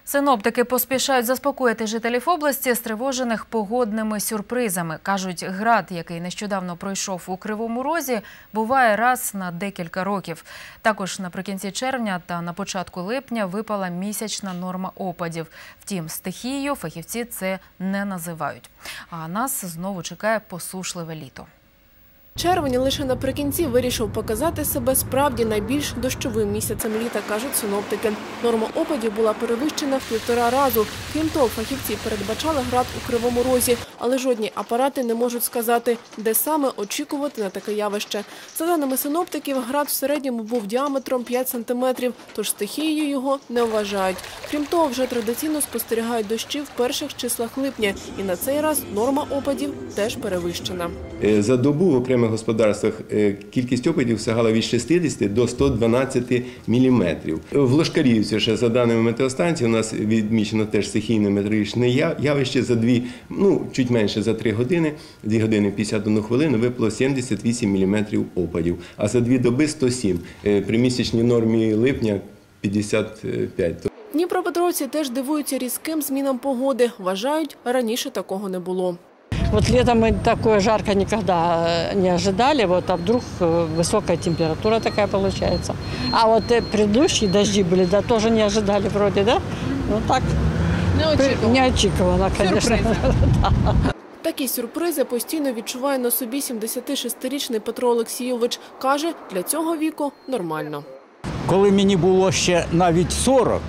Синоптики поспішають заспокоїти жителів області, стривожених погодними сюрпризами. Кажуть, град, який нещодавно пройшов у Кривому Розі, буває раз на декілька років. Також наприкінці червня та на початку липня випала місячна норма опадів. Втім, стихією фахівці це не називають. А нас знову чекає посушливе літо. Червень лише наприкінці вирішив показати себе справді найбільш дощовим місяцем літа, кажуть синоптики. Норма опадів була перевищена в 1,5 разу. Крім того, фахівці передбачали град у Кривому Розі, але жодні апарати не можуть сказати, де саме очікувати на таке явище. За даними синоптиків, град в середньому був діаметром 5 сантиметрів, тож стихією його не вважають. Крім того, вже традиційно спостерігають дощі в перших числах липня. І на цей раз норма опадів теж перевищена. За добу в окремих господарствах кількість опадів сягала від 60 до 112 міліметрів. В Лошкарівці, ще за даними метеостанції, у нас відмічено теж стихійне метеорологічне явище. За чуть менше за 3 години, 2 години 51 хвилину, випало 78 міліметрів опадів, а за 2 доби – 107. При місячній нормі липня – 55. Дніпропетровці теж дивуються різким змінам погоди. Вважають, раніше такого не було. Вот летом мы такое жарко никогда не ожидали, а вдруг высокая температура такая получается. А вот предыдущие дожди были, да, тоже не ожидали вроде, да? Ну так, неочікувано, конечно. Такі сюрпризи постійно відчуває на собі 76-річний Петро Олексійович. Каже, для цього віку нормально. Коли мені було ще навіть 40,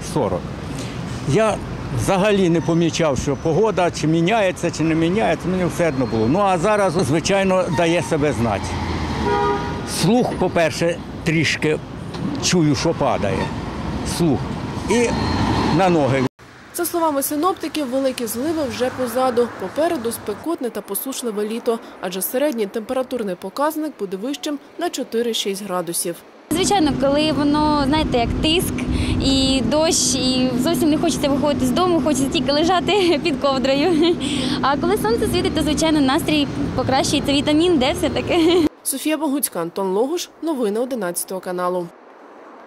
я взагалі не помічав, що погода чи міняється, чи не міняється, мені все одно було. Ну а зараз, звичайно, дає себе знати. Слух, по-перше, трішки чую, що падає. Слух. І на ноги. За словами синоптиків, великі зливи вже позаду. Попереду спекотне та посушливе літо, адже середній температурний показник буде вищим на 4-6 градусів. Звичайно, коли воно, знаєте, як тиск і дощ, і зовсім не хочеться виходити з дому, хочеться тільки лежати під ковдрою. А коли сонце світить, то, звичайно, настрій покращується, вітамін Д все-таки. Софія Богуцька, Антон Логуш. Новини 11 каналу.